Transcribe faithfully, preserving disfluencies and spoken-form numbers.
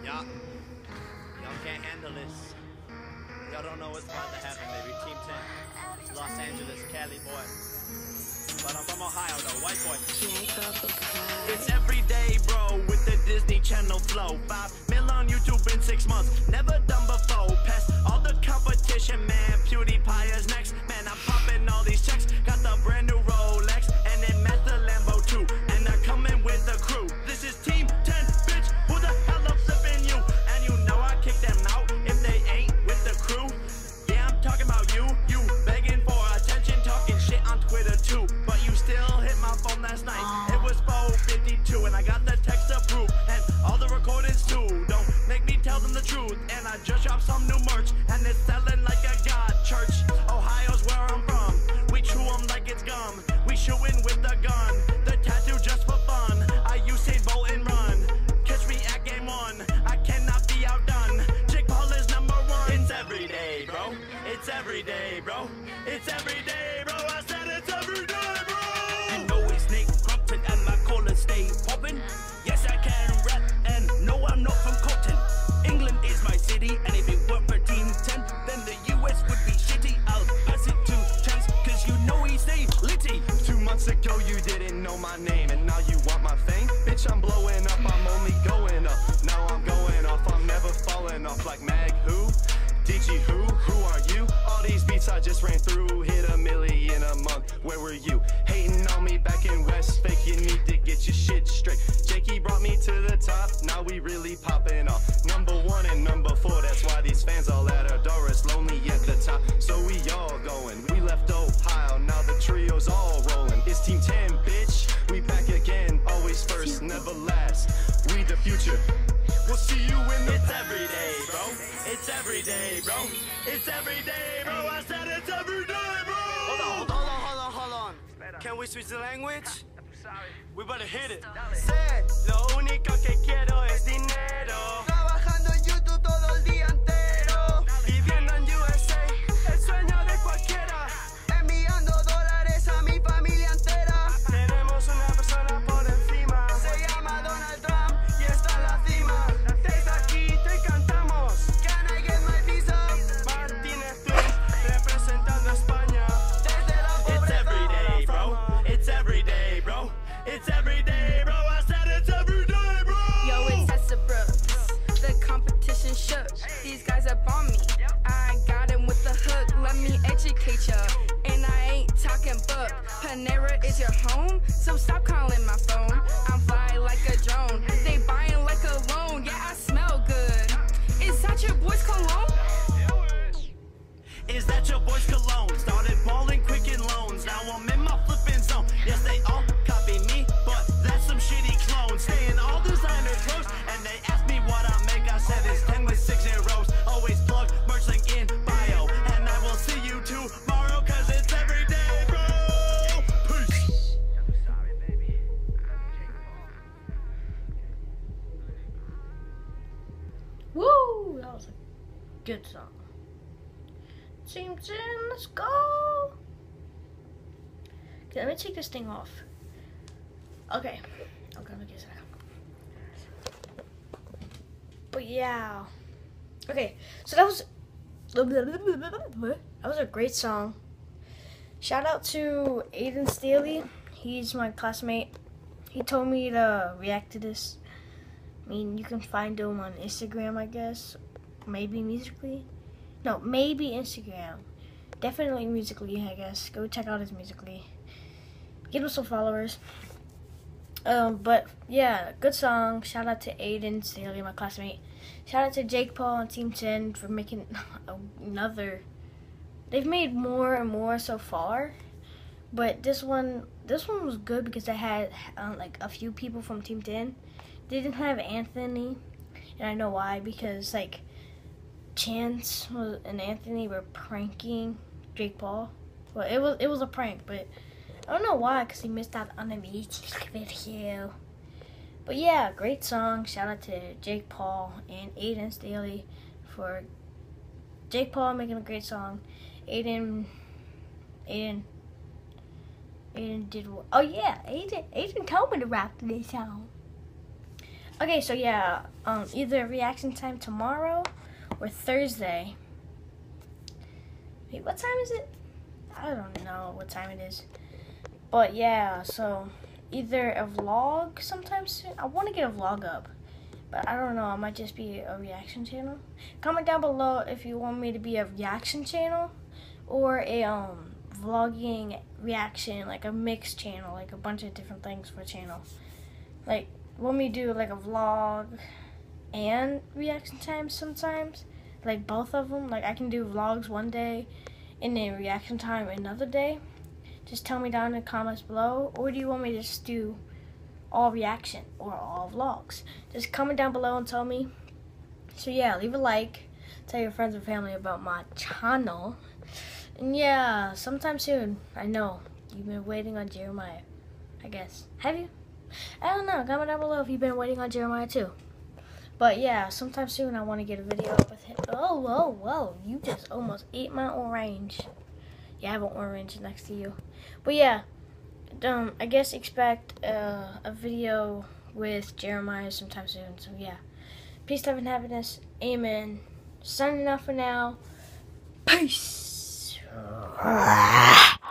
Y'all, y'all can't handle this. Y'all don't know what's about to happen, baby. Team ten, Los Angeles, Cali boy. But I'm from Ohio, though, white boy. It's every day, bro, with the Disney Channel flow. Five mil on YouTube in six months, never done before. Past all the competition, man. PewDiePie is next, man. I'm popping all these checks. Got the brand new Rolex, and it match the Lambo too. And they're coming with the crew. This is Team ten, bitch. Who the hell up flipping you? And you know I kick them out if they ain't with the crew. Yeah, I'm talking about you. You begging for attention, talking shit on Twitter too. But you still hit my phone last night. It was four fifty-two, and I got the text to prove. And all the recordings too. Don't make me tell them the truth. And I just dropped some new merch, and it's selling like a god church. Ohio's where I'm from. We chew 'em like it's gum. We shootin' with the gun. The tattoo just for fun. I Usain Bolt and run. Catch me at game one. I cannot be outdone. Jake Paul is number one. It's every day, bro. It's every day, bro. It's every day, bro. I said it's every day, bro. You know it's Nick Crumpton and my collar stay poppin'. Yes, I can rap, and no, I'm not from Compton. England is my city, and if it weren't for Team ten, then the U S would be shitty. I'll pass it to Chance, cause you know he stay litty. Two months ago you didn't know my name, and now you want my fame? Bitch, I'm blowing up, I'm only going up. Now I'm going off, I'm never falling off. Like Mag who? D G who? Who are you? All these beats I just ran through, hit a million a month. Where were you? Hating on me back in West Fake, you need to get your shit straight. Jakey brought me to the top, now we really popping off. Number one and number four, that's why these fans all at our door. It's lonely at the top, so we all going. We left Ohio, now the trio's all rolling. It's Team ten, bitch. We back again, always first, never last. We the future. We'll see you in the. It's every day, bro. It's every day, bro. It's every day, bro. I said it's every day, bro. Hold on, hold on, hold on, hold on. Can we switch the language? We better hit it. Sé, lo único que quiero es dinero. Trabajando en YouTube todo el día entero. Viviendo en U S A, el sueño de cualquiera. Enviando dólares a mi familia entera. Tenemos una persona por encima. Se llama Donald Trump y está en la cima. Desde aquí te cantamos. Can I get my visa? Martínez Twins, representando a España. Desde la It's every day, bro. It's every day, bro. It's every day, bro. I said it's every day, bro. Yo, it's Tessa Brooks. The competition shook. These guys up on me. I got him with the hook. Let me educate ya. And I ain't talking book. Panera is your home, so stop calling my phone. I'm fly like a drone. They buying like a loan. Yeah, I smell good. Is that your boy's cologne? Is that your boy's cologne? Started balling quick in loans. Now I'm in my flipping zone. Yes, they all copy me, but that's some shitty clones. Staying all designer clothes, and they ask me what I make. I said it's ten with six zeros. Always plug merch link in bio, and I will see you tomorrow, cause it's every day, bro. Peace. Woo! That was a good song. Team ten, let's go! Okay, let me take this thing off. Okay. Okay, let me get it back. But yeah. Okay, so that was that was a great song. Shout out to Aiden Staley. He's my classmate. He told me to react to this. I mean, you can find him on Instagram, I guess. Maybe Musically. No, maybe Instagram. Definitely Musically, I guess. Go check out his Musically. Give him some followers. Um, but yeah, good song. Shout out to Aiden Staley, my classmate. Shout out to Jake Paul and Team ten for making another. They've made more and more so far, but this one, this one was good because they had um, like a few people from Team ten. They didn't have Anthony, and I know why, because like Chance was, and Anthony were pranking Jake Paul. Well, it was it was a prank, but I don't know why, because he missed out on the music video. But yeah, great song. Shout out to Jake Paul and Aiden Staley for Jake Paul making a great song. Aiden, Aiden, Aiden did what? Oh yeah, Aiden, Aiden told me to rap this song. Okay, so yeah, um, either reaction time tomorrow or Thursday. Wait, what time is it? I don't know what time it is. But yeah, so either a vlog sometime soon. I want to get a vlog up, but I don't know. It might just be a reaction channel. Comment down below if you want me to be a reaction channel or a um vlogging reaction, like a mixed channel, like a bunch of different things for a channel. Like, want me to do like a vlog and reaction time sometimes, like both of them. Like I can do vlogs one day and then reaction time another day. Just tell me down in the comments below. Or do you want me to just do all reaction or all vlogs? Just comment down below and tell me. So yeah, leave a like, tell your friends and family about my channel, and yeah, sometime soon. I know you've been waiting on Jeremiah, I guess. Have you? I don't know. Comment down below if you've been waiting on Jeremiah too. But yeah, sometime soon I want to get a video up with him. Oh, whoa, whoa. You just almost ate my orange. Yeah, I have an orange next to you. But yeah, um, I guess expect uh, a video with Jeremiah sometime soon. So yeah, peace, love, and happiness. Amen. Signing off for now. Peace.